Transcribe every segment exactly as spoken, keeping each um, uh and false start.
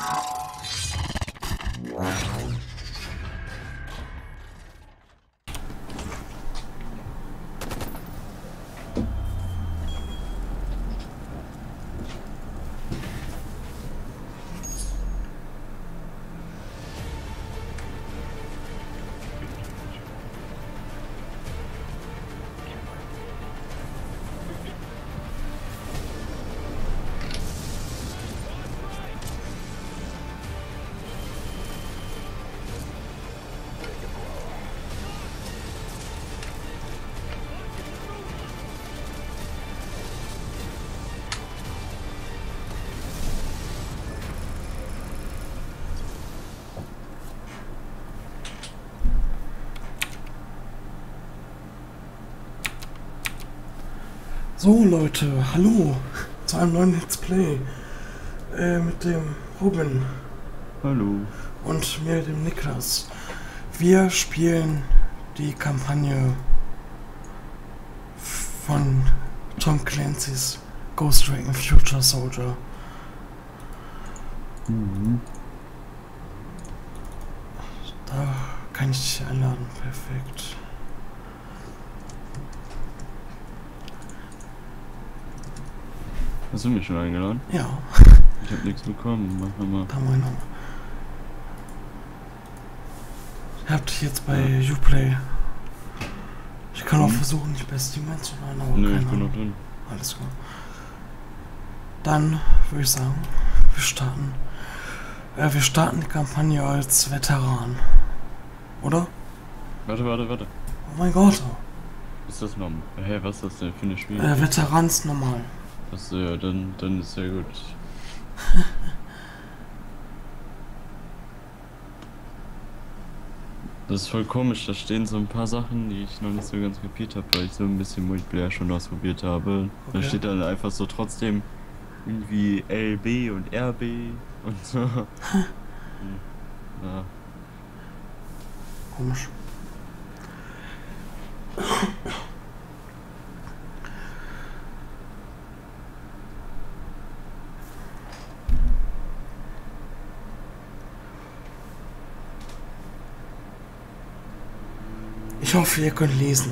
So Leute, hallo zu einem neuen Let's Play äh, mit dem Robin. Hallo. Und mir, dem Niklas. Wir spielen die Kampagne von Tom Clancy's Ghost Recon Future Soldier. Mhm. Da kann ich dich einladen, perfekt. Hast du mich schon eingeladen? Ja. Ich hab nichts bekommen, mach mal. Da mein Name. Ich hab dich jetzt bei ja. Uplay. Ich kann auch mhm. versuchen, dich bei Steam einzuladen, aber Nö, keine ich bin Ahnung. noch drin. Alles klar. Dann würde ich sagen, wir starten. Äh, wir starten die Kampagne als Veteran. Oder? Warte, warte, warte. Oh mein Gott. Ist das normal? Hä, was ist das denn für eine Spiel? Äh, Veteran ist normal. Achso, ja, dann, dann ist ja gut. Das ist voll komisch, da stehen so ein paar Sachen, die ich noch nicht so ganz kapiert habe, weil ich so ein bisschen Multiplayer schon ausprobiert habe. Okay. Da steht dann einfach so trotzdem irgendwie L B und R B und so. Ja. Komisch. Ich hoffe, ihr könnt lesen.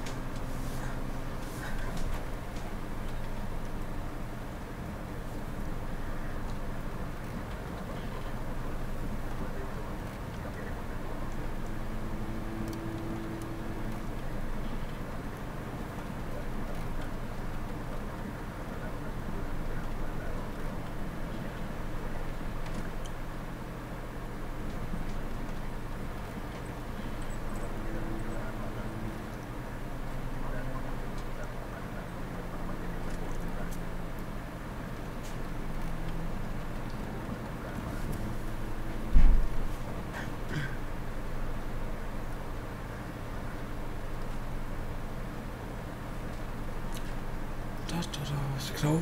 Ich glaube.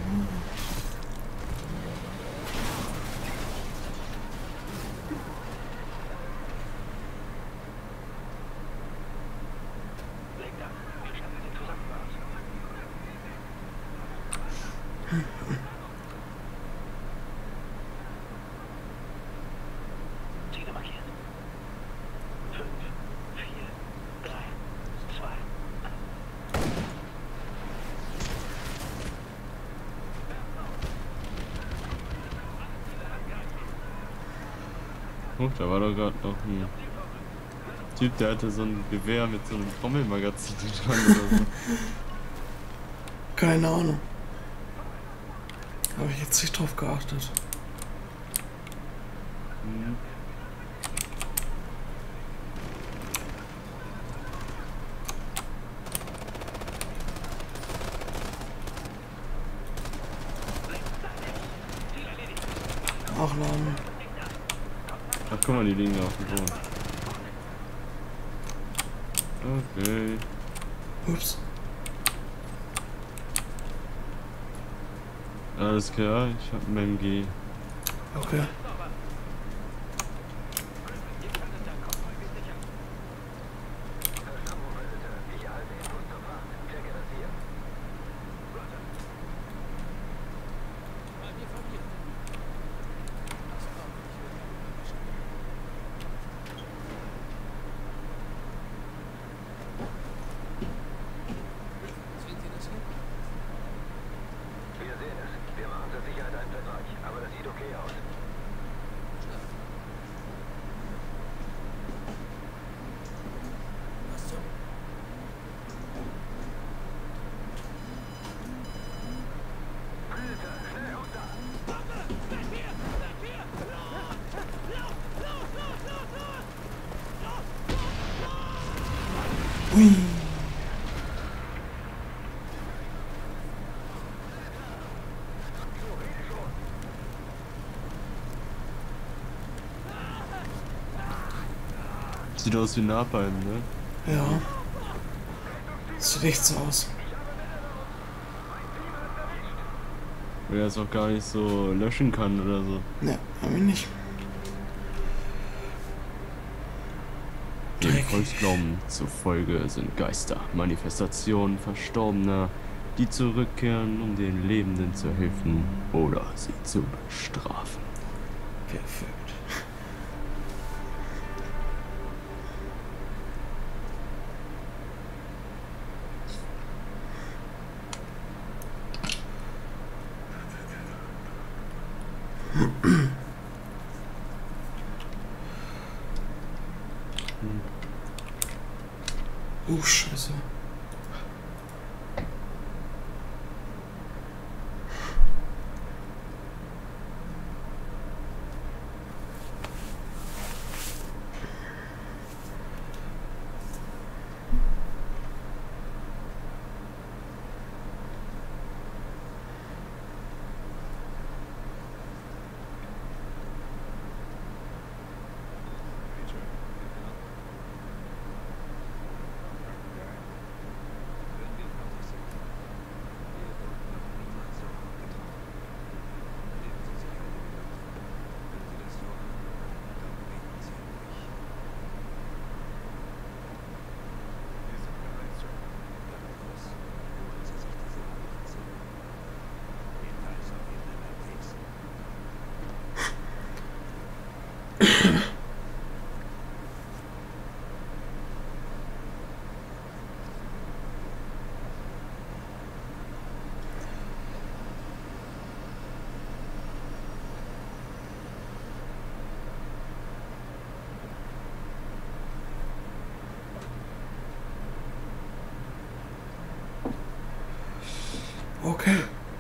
Ziele markiert. fünf, vier, drei, zwei. Oh, da war doch gerade noch ein Typ, der hatte so ein Gewehr mit so einem Trommelmagazin dran oder so. Keine Ahnung. Habe ich jetzt nicht drauf geachtet. Mhm. Nachladen. Ach, guck mal, die liegen auf dem Boden. Okay. Ups. Alles klar, ich hab ein M G. Okay. Ui. Sieht aus wie Napalm, ne? Ja. Sieht echt so aus. Weil er es auch gar nicht so löschen kann oder so. Ne, haben wir nicht. Dem Dreckig. Volksglauben zufolge sind Geister Manifestationen Verstorbener, die zurückkehren, um den Lebenden zu helfen oder sie zu bestrafen. Perfekt. Oh, Scheiße. Okay.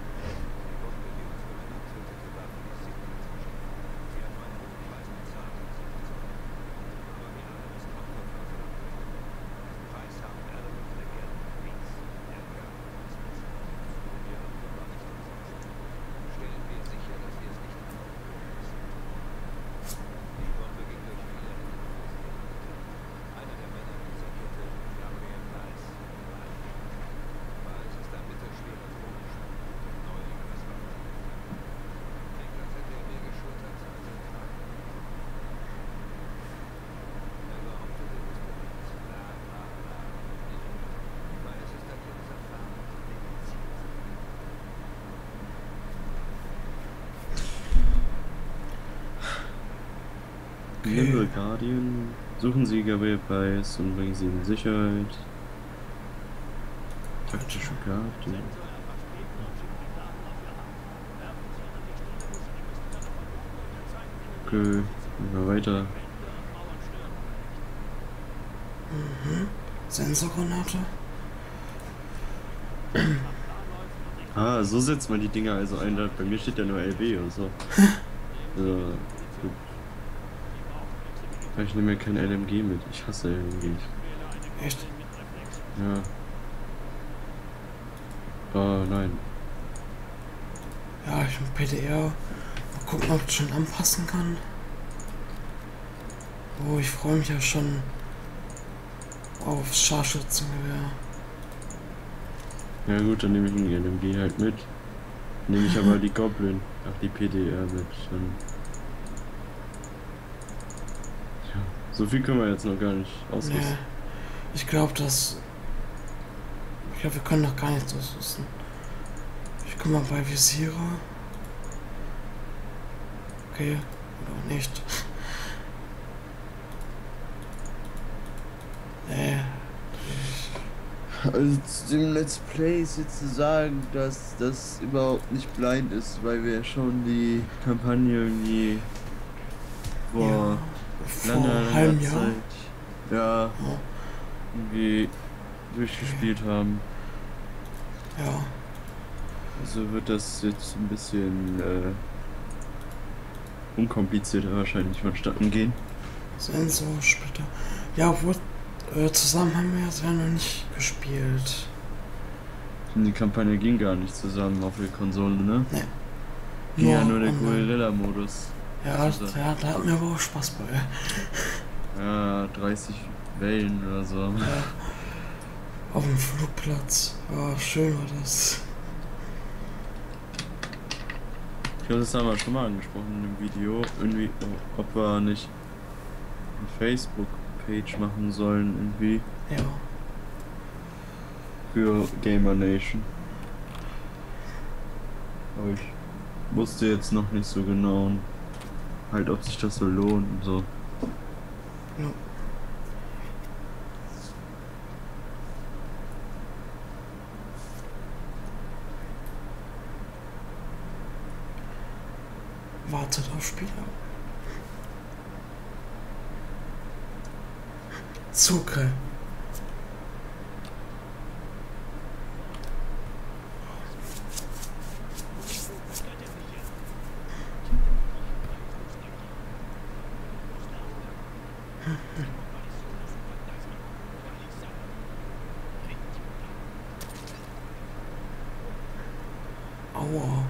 Nimble Guardian, suchen Sie Gabriel Price und bringen Sie ihn in Sicherheit. Taktische Karte. Okay, gehen wir weiter. Mhm. Sensorgranate. Ah, so setzt man die Dinger also ein. Bei mir steht ja nur L B und so. So, gut. Ich nehme mir kein L M G mit. Ich hasse L M Gs. Echt? Ja. Oh nein. Ja, ich bin P D R. Mal gucken, ob ich schon anpassen kann. Oh, ich freue mich ja schon aufs Scharfschützengewehr. Ja gut, dann nehme ich den L M G halt mit. Nehme ich aber die Goblin, ach die P D R mit. Dann ja, so viel können wir jetzt noch gar nicht ausrüsten. Nee, ich glaube, dass... Ich glaube, wir können noch gar nichts ausrüsten. Ich guck mal bei Visiere. Okay, oder nicht. Nee. Also zu dem Let's Play ist jetzt zu sagen, dass das überhaupt nicht blind ist, weil wir schon die Kampagne irgendwie vor Vor langer, einem langer halben Jahr. Zeit ja, Ja. irgendwie durchgespielt haben. Ja. Also wird das jetzt ein bisschen äh, unkomplizierter wahrscheinlich vonstatten gehen. Sein so später. Ja, obwohl äh, zusammen haben wir es ja noch nicht gespielt. Und die Kampagne ging gar nicht zusammen auf der Konsole, ne? Nee. Ging ja nur der online. Guerilla-Modus. Ja, Also, ja, da hatten wir aber auch Spaß bei. ja, dreißig Wellen oder so. Ja. Auf dem Flugplatz. Ja, schön war das. Ich glaube, das haben wir schon mal angesprochen in dem Video. Irgendwie, ob wir nicht eine Facebook-Page machen sollen, irgendwie. Ja. Für Gamer Nation. Aber ich wusste jetzt noch nicht so genau, halt, ob sich das so lohnt und so. Ja. Wartet auf Spieler. Zucre. Aua.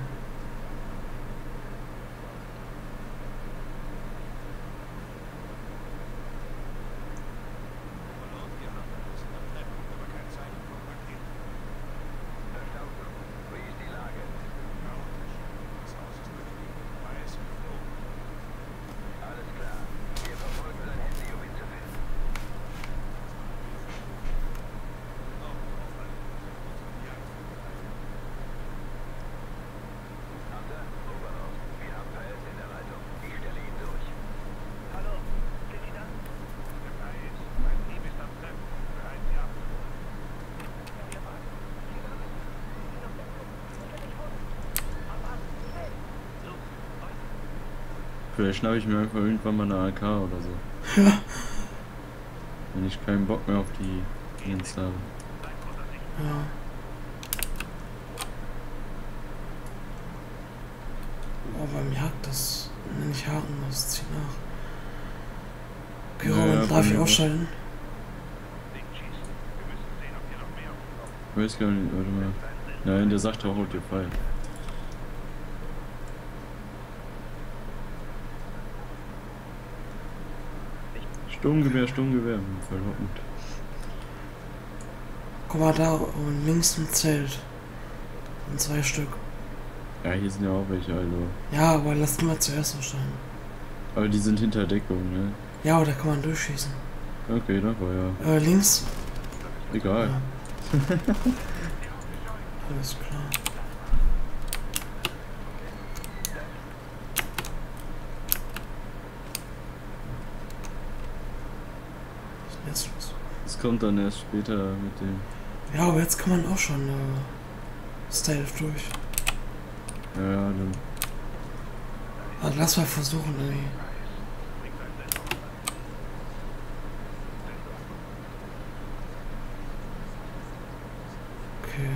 Vielleicht schnappe ich mir einfach irgendwann mal eine A K oder so. Ja. Wenn ich keinen Bock mehr auf die Dingens habe. Ja. Oh, beim Jagd, das nenne ich Haken, das zieht nach. Okay, Ja, Robin, ja, darf bei ich mir auch. ausschalten? Ich weiß gar nicht, warte mal. Nein, der sagt auch, haut dir Fall. Sturmgewehr, Sturmgewehr. Verlockend. Guck mal da, und links im Zelt. Und zwei Stück. Ja, hier sind ja auch welche, also. Ja, aber lass die mal zuerst aussteigen. Aber die sind hinter Deckung, ne? Ja, aber da kann man durchschießen. Okay, dann war ja. Äh, links. Egal. Ja. Alles klar. Was ist denn jetzt los? Das kommt dann erst später mit dem. Ja, aber jetzt kann man auch schon äh, Stealth durch. Ja, ja, dann. Also lass mal versuchen, irgendwie. Okay.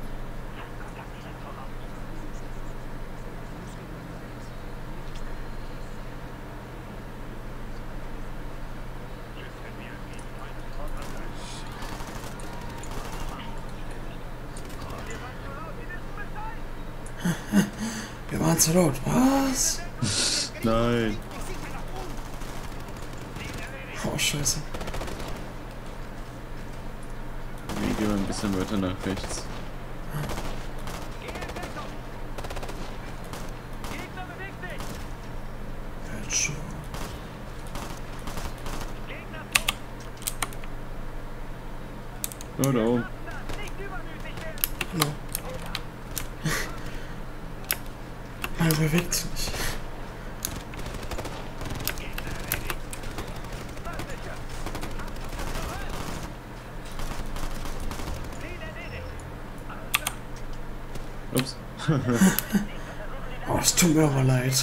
Wir waren zu laut. Was? Nein! Oh, scheiße. Wir gehen mal ein bisschen weiter nach rechts. Jetzt schon. Oh, da oben. Hallo. Man bewegt sich nicht. Oh, es tut mir aber leid.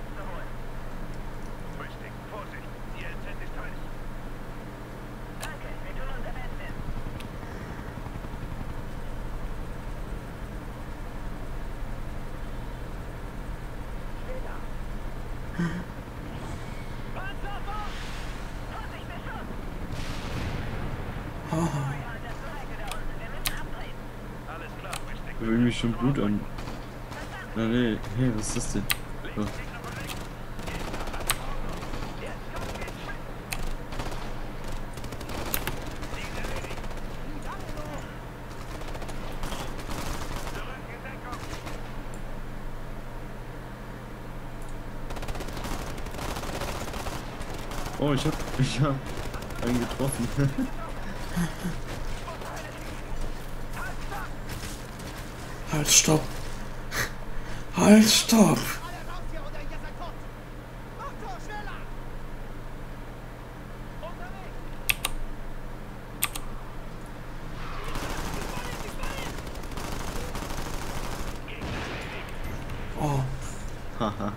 Haha. Ich will mich schon Blut an. Na nee, hey, was ist das denn? Oh. Oh, ich hab, ich hab einen getroffen. Halt, stopp. Halt, stopp. Oh. Haha.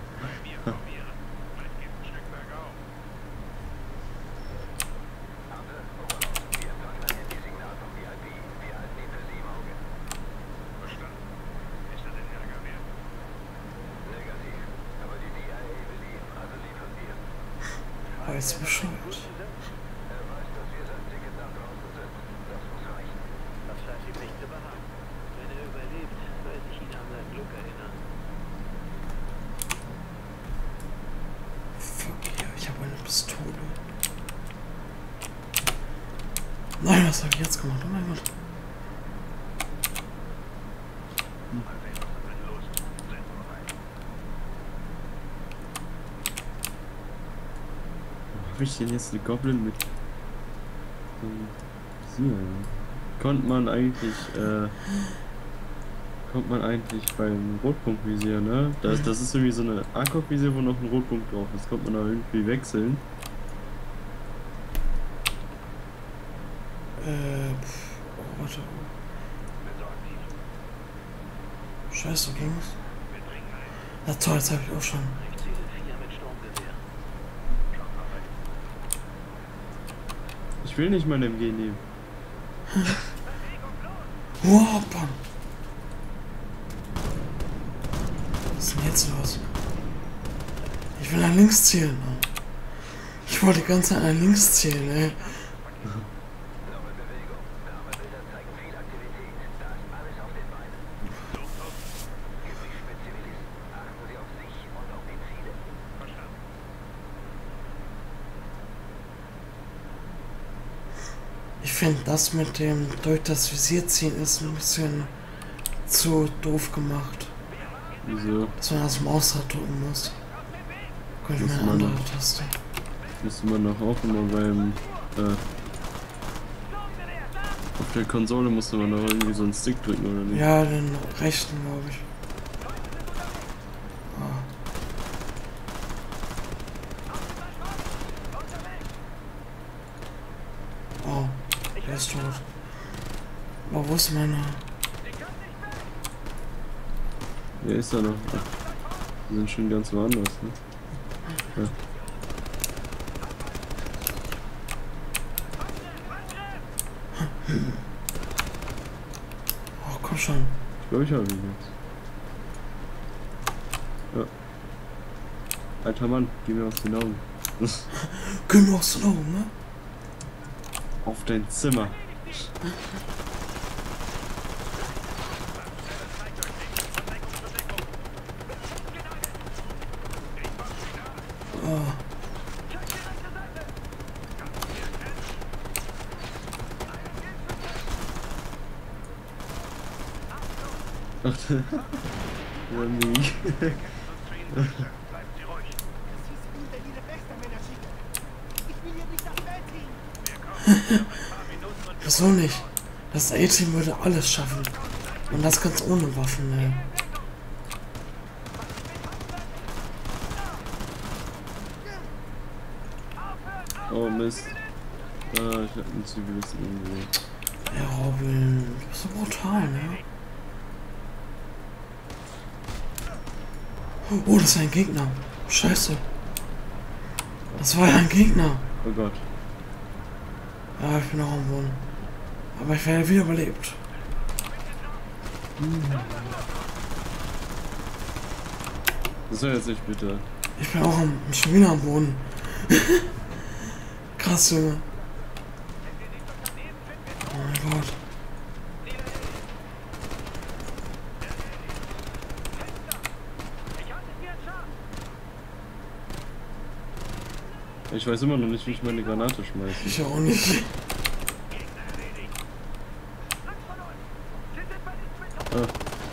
Weiß Bescheid. Was scheint ihm nicht zu behagen. Wenn er überlebt, werde ich ihn an sein Glück erinnern. Fuck ja, ich habe eine Pistole. Nein, was habe ich jetzt gemacht? Oh mein Gott. Habe ich denn jetzt eine Goblin mit ähm, Visier? Konnte man eigentlich, äh, kommt man eigentlich beim Rotpunktvisier, ne? Das, das ist irgendwie so eine A K O-Visier, wo noch ein Rotpunkt drauf ist. Kommt man da irgendwie wechseln? Äh, pff, oh, warte. Scheiße, ging's? Na toll, jetzt habe ich auch schon. Ich zähle vier mit Sturmgewehr. Ich will nicht mein M G nehmen. Wow, bam. Was ist denn jetzt los? Ich will nach links zielen. Oh. Ich wollte die ganze Zeit nach links zielen, ey. Ich finde das mit dem durch das Visier ziehen ist ein bisschen zu doof gemacht. Wieso? Dass man das Mausrad drücken muss. Könnte ich Muss mir eine man andere noch. Taste. Müsste man doch auch immer beim, äh, auf der Konsole musste man doch irgendwie so einen Stick drücken, oder nicht? Ja, den rechten, glaube ich. Ah. Oh, der ist tot. Aber wo ist meine... Wer ist da noch? Ach, die sind schon ganz woanders, ne? Ja. Oh, komm schon. Ich glaube, ich habe ihn jetzt. Ja. Alter Mann, geh mir aus den Augen. Geh mir aus den Augen, ne? Auf dein Zimmer. Oh. Ach, ja, nee. Wieso nicht? Das A-Team würde alles schaffen. Und das ganz ohne Waffen, ey. Oh Mist. Ah, ich hab einen Zivilisten irgendwo. Ja, Robin, du bist so brutal, ne? Oh, das ist ein Gegner. Scheiße. Das war ja ein Gegner. Oh Gott. Ja, ich bin auch am Boden. Aber ich werde wieder überlebt. Das soll jetzt nicht bitte. Ich bin auch am, schon wieder am Boden. Krass, Junge. Oh mein Gott. Ich weiß immer noch nicht, wie ich meine Granate schmeiße. Ich auch nicht. Ah.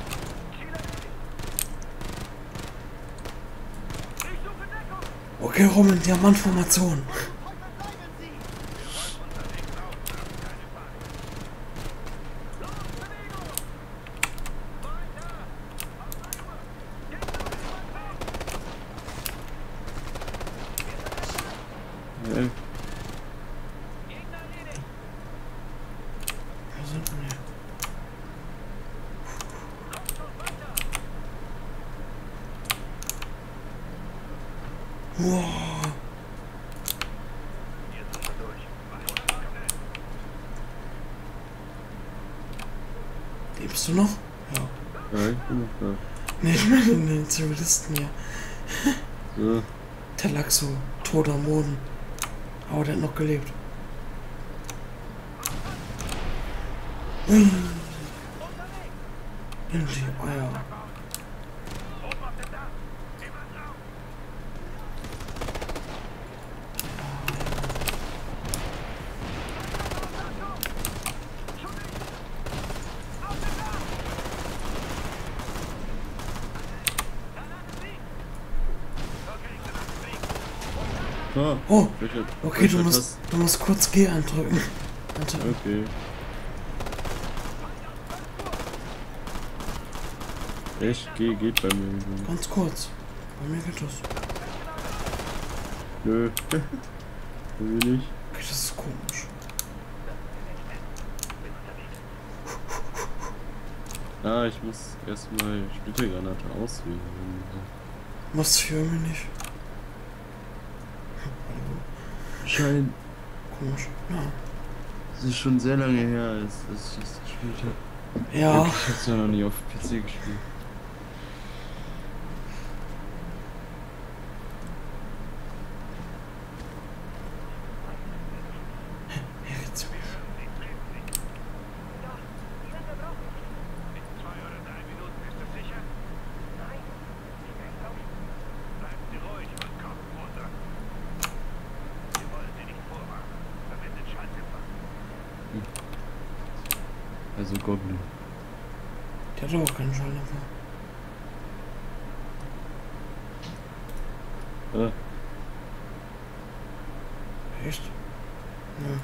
Okay, Roman, Diamantformation. Hey. Wo sind wir? Wow. Lebst du noch? Ja. Ja, ich bin noch da. Nee, ich meine den Zivilisten hier. So. Der lag so tot am Boden. Aber der hat noch gelebt. Ui. In die Eier. Ah, Oh, welcher- okay, welcher du musst, Taste- du musst kurz G eindrücken. Warte. Okay. Echt? G geht bei mir irgendwie. Ganz kurz. Bei mir geht das. Nö. Irgendwie nicht. Okay, das ist komisch. Ah, ich muss erstmal Splittergranate auswählen. Machst du hier irgendwie nicht. Schein. Komisch. Ja. Es ist schon sehr lange her, als, als ich das gespielt habe. Ja. Ich hab's ja noch nie auf P C gespielt. Hier geht's mir. Also Goblin. Der hat auch keinen Schalldämpfer. Ah, Echt? Ja.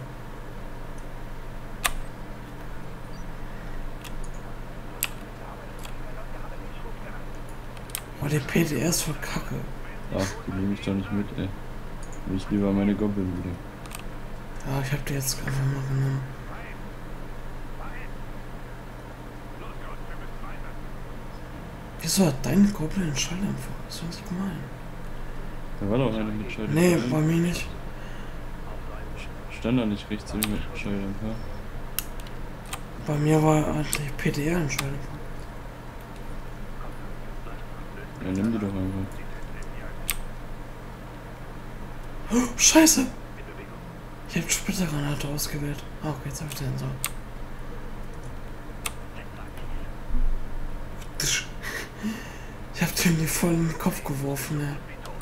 Oh, der P D R ist voll kacke. ach, die nehme ich doch nicht mit, ey. Nehme ich lieber meine Goblin wieder. Ja, ich hab die jetzt einfach mal genommen. Wieso hat dein Goblin einen Schalldämpfer? Das ist nicht gemein. Da war doch eine mit Schalldämpfer. Nee, bei mir nicht. Stand da nicht rechts mit Schalldämpfer? Bei mir war eigentlich P D R ein Schalldämpfer. Ja, nimm die doch einfach. Oh, Scheiße! Ich hab Splittergranate ausgewählt. Ah, okay, jetzt hab ich den so. Ich hab den hier voll in den Kopf geworfen, ja.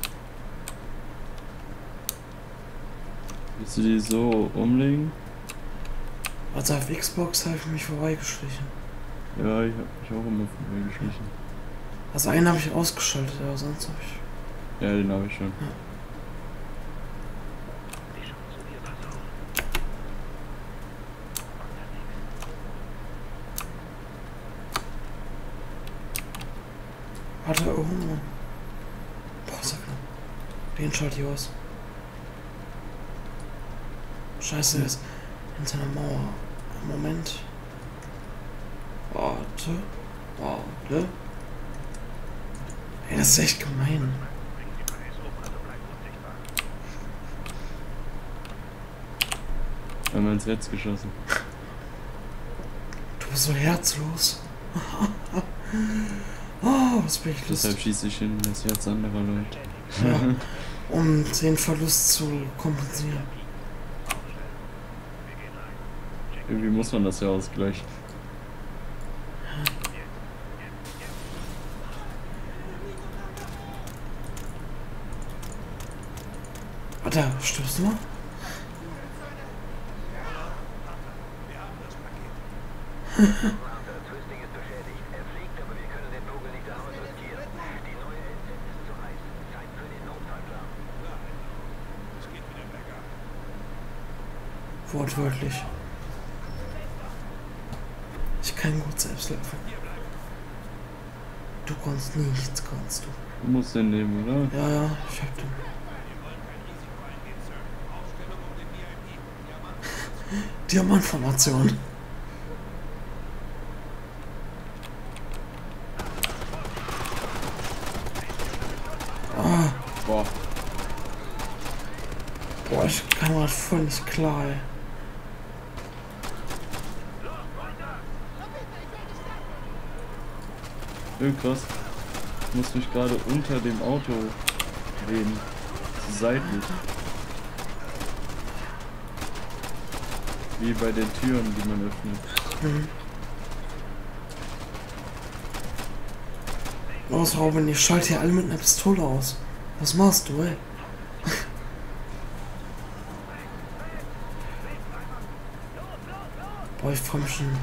Willst du die so umlegen? Also auf Xbox habe ich mich vorbeigeschlichen. Ja, ich hab mich auch immer vorbeigeschlichen. Also einen habe ich ausgeschaltet, aber sonst habe ich... Ja, den habe ich schon. Warte, oh. Boah, sag mal. Den schalte ich aus. Scheiße, der ist hinter einer Mauer. Moment. Warte. Warte. Ey, das ist echt gemein. Einmal ins Netz geschossen. Du bist so herzlos. Oh, was bin ich Deshalb lustig. schieße ich in das Herz anderer Leute. Ja, um den Verlust zu kompensieren. Irgendwie muss man das ja ausgleichen. Warte, stirbst du noch? Twisting ist beschädigt. Er fliegt, aber wir können den Vogel nicht dauernd riskieren. Die neue L Z ist zu heiß. Zeit für den Notfallplan. Wortwörtlich. Ich kann gut selbst laufen. Du kannst nichts, kannst du. Du musst den nehmen, oder? Ja, ja, ich hab den. Diamantformation. Ah, Boah. boah, ich kann mal voll nicht klar, ey. Öh, krass. Ich muss mich gerade unter dem Auto drehen. Seitlich. Wie bei den Türen, die man öffnet. Mhm. Los, Robin, ich schalte hier alle mit einer Pistole aus. Was machst du, ey? Boah, ich freu mich schon.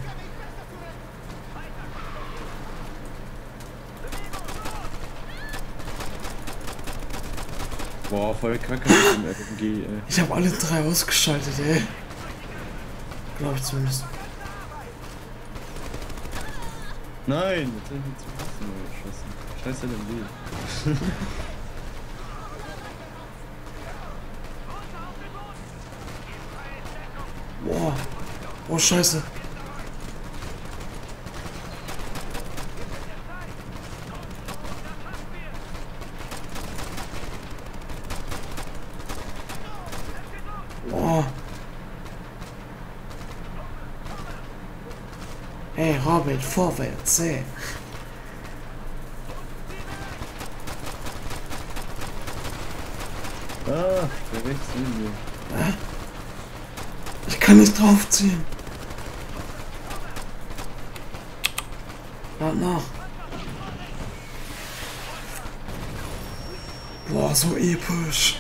Boah, voll kacke mit dem R P G, ey. Ich habe alle drei ausgeschaltet, ey. Glaube ich zumindest. Nein, jetzt hab ich mich zu Hassen geschossen. Scheiße, dein Leben. Boah. Oh, scheiße. Boah. Hey, Robin, vorwärts, ey. Ah, der rechts neben mir. Hä? Ich kann nicht draufziehen. Warte nach. Boah, so episch.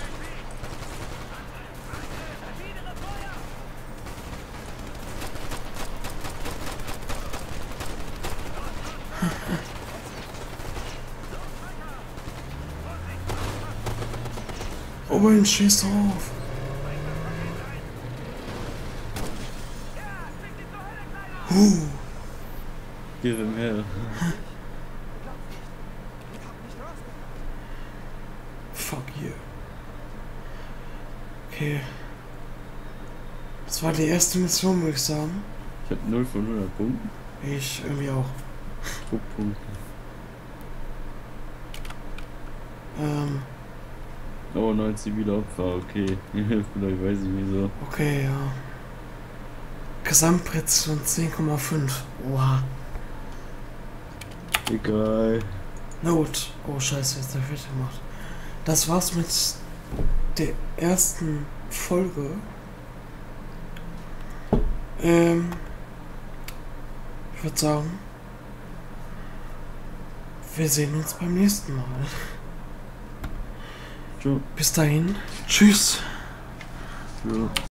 Oben, schieß drauf. Huh. Give him hell. Fuck you. Okay. Das war die erste Mission, würde ich sagen. Ich hab null von hundert Punkten. Ich irgendwie auch. Druckpunkte. Ähm, Oh, neun zivile Opfer, okay. Vielleicht weiß ich wieso. okay, ja. Gesamtpräzision zehn Komma fünf. Oha. Egal. Note. Oh scheiße, jetzt hab ich richtig gemacht. Das war's mit der ersten Folge. Ähm, ich würde sagen, wir sehen uns beim nächsten Mal. Ciao. Bis dahin. Tschüss. Ciao.